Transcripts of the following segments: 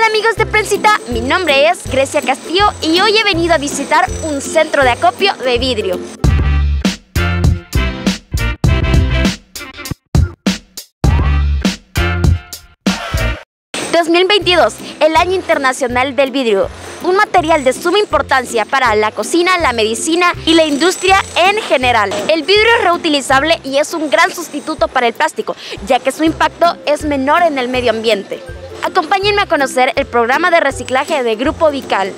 Hola amigos de Prensita, mi nombre es Grecia Castillo y hoy he venido a visitar un centro de acopio de vidrio. ...2022, el Año Internacional del Vidrio, un material de suma importancia para la cocina, la medicina y la industria en general. El vidrio es reutilizable y es un gran sustituto para el plástico, ya que su impacto es menor en el medio ambiente. Acompáñenme a conocer el programa de reciclaje de Grupo Vical.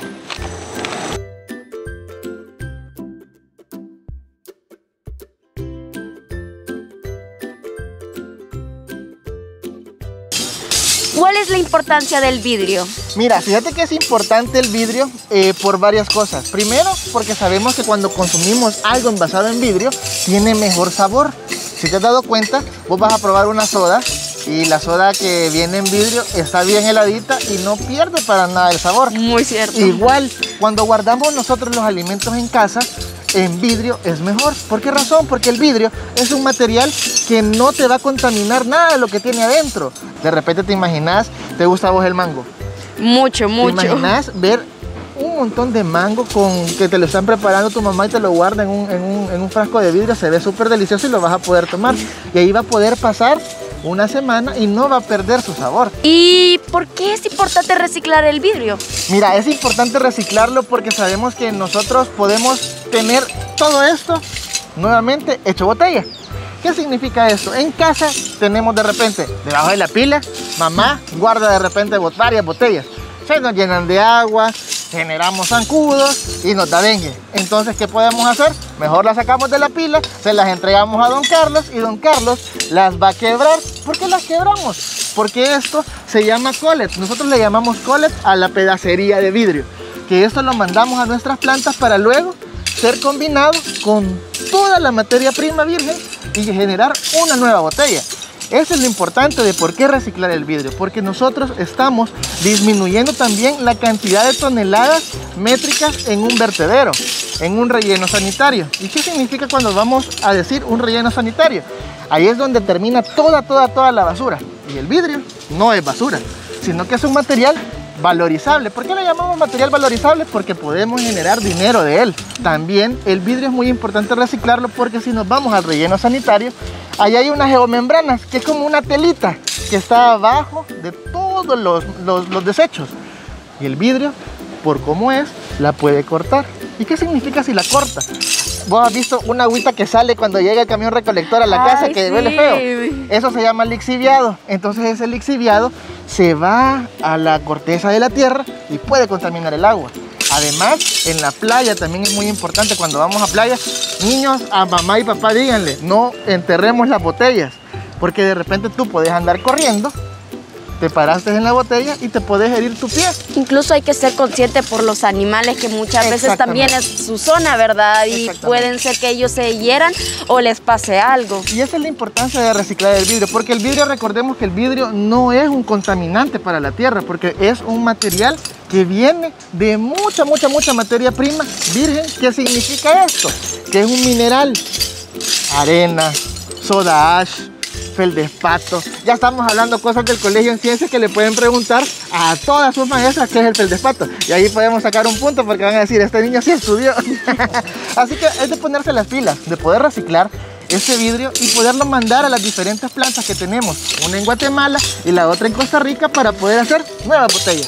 ¿Cuál es la importancia del vidrio? Mira, fíjate que es importante el vidrio por varias cosas. Primero, porque sabemos que cuando consumimos algo envasado en vidrio, tiene mejor sabor. Si te has dado cuenta, vos vas a probar una soda y la soda que viene en vidrio está bien heladita y no pierde para nada el sabor. Muy cierto. Igual, cuando guardamos nosotros los alimentos en casa, en vidrio es mejor. ¿Por qué razón? Porque el vidrio es un material que no te va a contaminar nada de lo que tiene adentro. De repente te imaginas, ¿te gusta a vos el mango? Mucho, mucho. ¿Te imaginas ver un montón de mango con que te lo están preparando tu mamá y te lo guarda en un frasco de vidrio? Se ve súper delicioso y lo vas a poder tomar. Y ahí va a poder pasar una semana y no va a perder su sabor. ¿Y por qué es importante reciclar el vidrio? Mira, es importante reciclarlo porque sabemos que nosotros podemos tener todo esto nuevamente hecho botella. ¿Qué significa esto? En casa tenemos de repente, debajo de la pila, mamá guarda de repente varias botellas. Se nos llenan de agua, generamos zancudos y nos da dengue. Entonces, ¿qué podemos hacer? Mejor las sacamos de la pila, se las entregamos a don Carlos y don Carlos las va a quebrar. ¿Por qué las quebramos? Porque esto se llama collet. Nosotros le llamamos collet a la pedacería de vidrio. Que esto lo mandamos a nuestras plantas para luego ser combinado con toda la materia prima virgen y generar una nueva botella. Eso es lo importante de por qué reciclar el vidrio, porque nosotros estamos disminuyendo también la cantidad de toneladas métricas en un vertedero, en un relleno sanitario. ¿Y qué significa cuando vamos a decir un relleno sanitario? Ahí es donde termina toda la basura. Y el vidrio no es basura, sino que es un material valorizable. ¿Por qué le llamamos material valorizable? Porque podemos generar dinero de él. También el vidrio es muy importante reciclarlo porque si nos vamos al relleno sanitario, ahí hay unas geomembranas que es como una telita que está abajo de todos los desechos. Y el vidrio, por cómo es, la puede cortar. ¿Y qué significa si la corta? Vos has visto una agüita que sale cuando llega el camión recolector a la casa que sí, huele feo. Eso se llama lixiviado. Entonces ese lixiviado se va a la corteza de la tierra y puede contaminar el agua. Además, en la playa también es muy importante cuando vamos a playa. Niños, a mamá y papá díganle, no enterremos las botellas. Porque de repente tú puedes andar corriendo, te paraste en la botella y te puedes herir tu pie. Incluso hay que ser consciente por los animales que muchas veces también es su zona, ¿verdad? Y pueden ser que ellos se hieran o les pase algo. Y esa es la importancia de reciclar el vidrio, porque el vidrio, recordemos que el vidrio no es un contaminante para la tierra, porque es un material que viene de mucha materia prima virgen. ¿Qué significa esto? Que es un mineral, arena, soda ash, feldespato. Ya estamos hablando cosas del colegio en ciencias que le pueden preguntar a todas sus maestras qué es el feldespato. Y ahí podemos sacar un punto porque van a decir, este niño sí estudió. Así que es de ponerse las pilas, de poder reciclar ese vidrio y poderlo mandar a las diferentes plantas que tenemos. Una en Guatemala y la otra en Costa Rica para poder hacer nuevas botellas.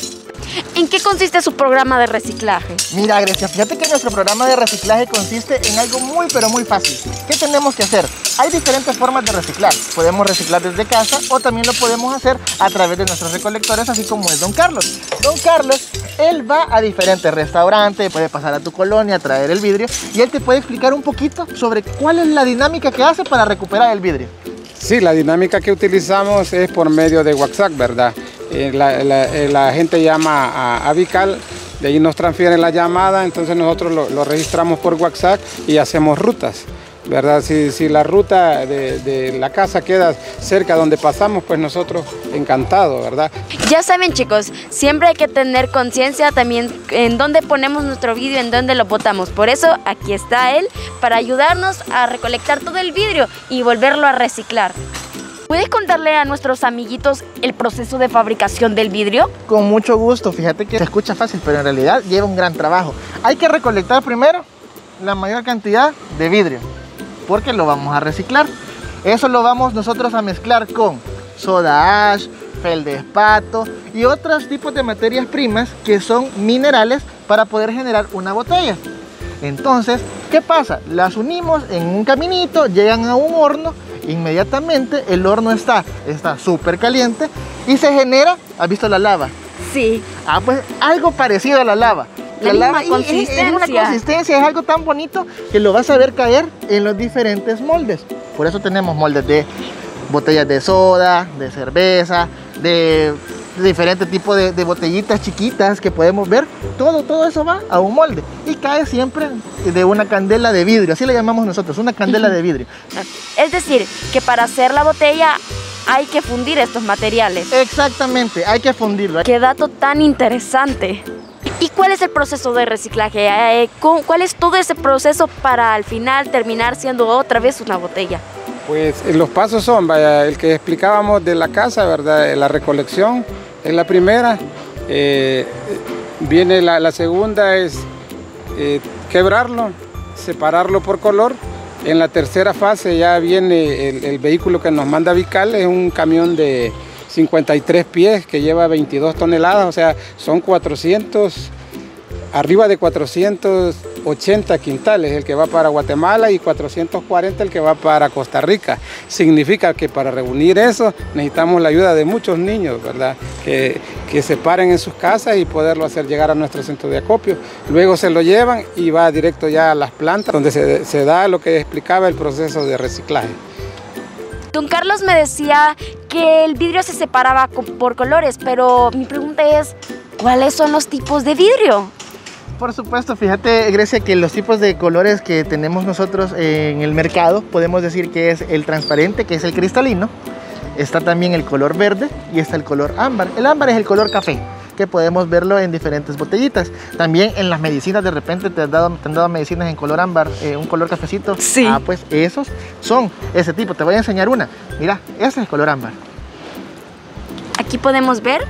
¿En qué consiste su programa de reciclaje? Mira, Grecia, fíjate que nuestro programa de reciclaje consiste en algo muy fácil. ¿Qué tenemos que hacer? Hay diferentes formas de reciclar. Podemos reciclar desde casa o también lo podemos hacer a través de nuestros recolectores, así como es don Carlos. Don Carlos, él va a diferentes restaurantes, puede pasar a tu colonia a traer el vidrio y él te puede explicar un poquito sobre cuál es la dinámica que hace para recuperar el vidrio. Sí, la dinámica que utilizamos es por medio de WhatsApp, ¿verdad? La gente llama a Vical, de ahí nos transfieren la llamada, entonces nosotros lo registramos por WhatsApp y hacemos rutas, ¿verdad? Si la ruta de la casa queda cerca donde pasamos, pues nosotros encantados, ¿verdad? Ya saben, chicos, siempre hay que tener conciencia también en dónde ponemos nuestro vidrio, en dónde lo botamos. Por eso aquí está él para ayudarnos a recolectar todo el vidrio y volverlo a reciclar. ¿Puedes contarle a nuestros amiguitos el proceso de fabricación del vidrio? Con mucho gusto. Fíjate que se escucha fácil, pero en realidad lleva un gran trabajo. Hay que recolectar primero la mayor cantidad de vidrio, porque lo vamos a reciclar. Eso lo vamos nosotros a mezclar con soda ash, feldespato y otros tipos de materias primas que son minerales para poder generar una botella. Entonces, ¿qué pasa? Las unimos en un caminito, llegan a un horno, inmediatamente el horno está súper caliente y se genera, ¿has visto la lava? Sí. Pues algo parecido a la lava. La misma consistencia. Es una consistencia, es algo tan bonito que lo vas a ver caer en los diferentes moldes. Por eso tenemos moldes de botellas de soda, de cerveza, de diferentes tipos de botellitas chiquitas que podemos ver. Todo eso va a un molde y cae siempre de una candela de vidrio, así le llamamos nosotros, una candela de vidrio. Es decir, que para hacer la botella hay que fundir estos materiales. Exactamente, hay que fundirlo. ¡Qué dato tan interesante! ¿Y cuál es el proceso de reciclaje? ¿Cuál es todo ese proceso para al final terminar siendo otra vez una botella? Pues los pasos son, vaya, el que explicábamos de la casa, ¿verdad? La recolección es la primera. Viene la segunda es quebrarlo, separarlo por color. En la tercera fase ya viene el vehículo que nos manda Vical, es un camión de 53 pies que lleva 22 toneladas, o sea, son 400, arriba de 480 quintales el que va para Guatemala y 440 el que va para Costa Rica. Significa que para reunir eso necesitamos la ayuda de muchos niños, ¿verdad? Que se paren en sus casas y poderlo hacer llegar a nuestro centro de acopio. Luego se lo llevan y va directo ya a las plantas donde se da lo que explicaba el proceso de reciclaje. Don Carlos me decía que el vidrio se separaba por colores, pero mi pregunta es, ¿cuáles son los tipos de vidrio? Por supuesto, fíjate, Grecia, que los tipos de colores que tenemos nosotros en el mercado, podemos decir que es el transparente, que es el cristalino, está también el color verde y está el color ámbar. El ámbar es el color café, que podemos verlo en diferentes botellitas. También en las medicinas de repente te han dado medicinas en color ámbar, un color cafecito. Sí. Pues esos son ese tipo. Te voy a enseñar una. Mira, ese es el color ámbar. Aquí podemos ver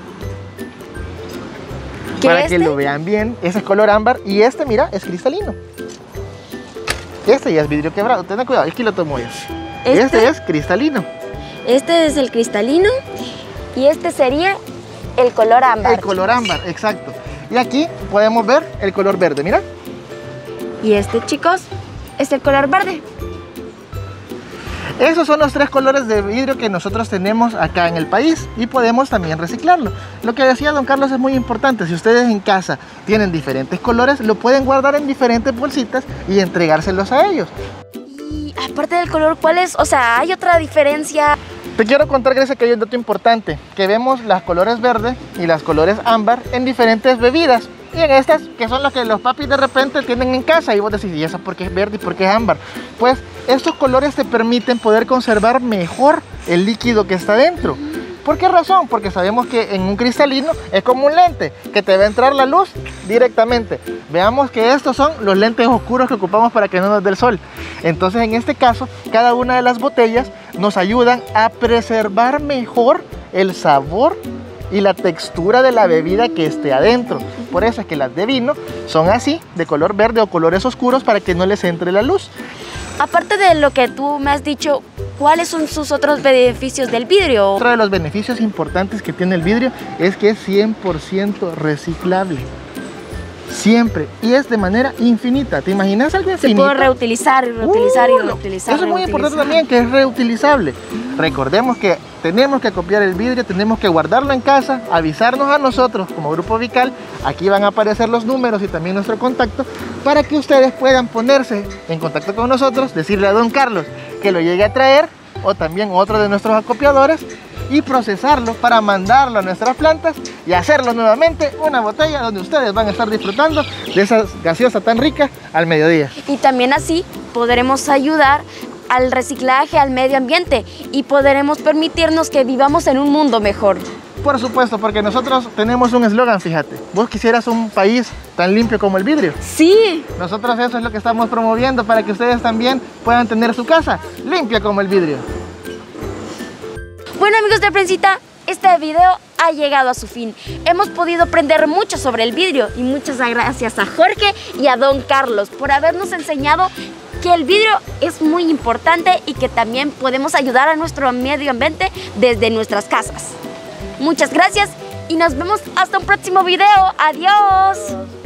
para que lo vean bien, ese es color ámbar y este, mira, es cristalino. Este ya es vidrio quebrado, ten cuidado, aquí lo tomo yo. Este es cristalino. Este es el cristalino y este sería el color ámbar. El color ámbar, exacto. Y aquí podemos ver el color verde, mira. Y este, chicos, es el color verde. Esos son los tres colores de vidrio que nosotros tenemos acá en el país y podemos también reciclarlo. Lo que decía don Carlos es muy importante. Si ustedes en casa tienen diferentes colores, lo pueden guardar en diferentes bolsitas y entregárselos a ellos. Y aparte del color, ¿cuál es? O sea, ¿hay otra diferencia? Te quiero contar, Grecia, que hay un dato importante, que vemos las colores verde y las colores ámbar en diferentes bebidas. Y en estas, que son las que los papis de repente tienen en casa, y vos decís, ¿y esa por qué es verde y por qué es ámbar? Pues estos colores te permiten poder conservar mejor el líquido que está dentro. ¿Por qué razón? Porque sabemos que en un cristalino es como un lente, que te va a entrar la luz directamente. Veamos que estos son los lentes oscuros que ocupamos para que no nos dé el sol. Entonces, en este caso, cada una de las botellas nos ayudan a preservar mejor el sabor y la textura de la bebida que esté adentro. Por eso es que las de vino son así, de color verde o colores oscuros, para que no les entre la luz. Aparte de lo que tú me has dicho, ¿cuáles son sus otros beneficios del vidrio? Otro de los beneficios importantes que tiene el vidrio es que es 100% reciclable. Siempre. Y es de manera infinita. ¿Te imaginas algo infinito? Se puede reutilizar y reutilizar y reutilizar. Eso es muy importante también, que es reutilizable. Recordemos que tenemos que copiar el vidrio, tenemos que guardarlo en casa, avisarnos a nosotros como Grupo Vical. Aquí van a aparecer los números y también nuestro contacto para que ustedes puedan ponerse en contacto con nosotros, decirle a don Carlos que lo llegue a traer o también otro de nuestros acopiadores y procesarlo para mandarlo a nuestras plantas y hacerlo nuevamente una botella donde ustedes van a estar disfrutando de esa gaseosa tan rica al mediodía. Y también así podremos ayudar al reciclaje, al medio ambiente y podremos permitirnos que vivamos en un mundo mejor. Por supuesto, porque nosotros tenemos un eslogan, fíjate. ¿Vos quisieras un país tan limpio como el vidrio? Sí. Nosotros eso es lo que estamos promoviendo para que ustedes también puedan tener su casa limpia como el vidrio. Bueno, amigos de Prensita, este video ha llegado a su fin. Hemos podido aprender mucho sobre el vidrio y muchas gracias a Jorge y a Don Carlos por habernos enseñado que el vidrio es muy importante y que también podemos ayudar a nuestro medio ambiente desde nuestras casas. Muchas gracias y nos vemos hasta un próximo video. ¡Adiós!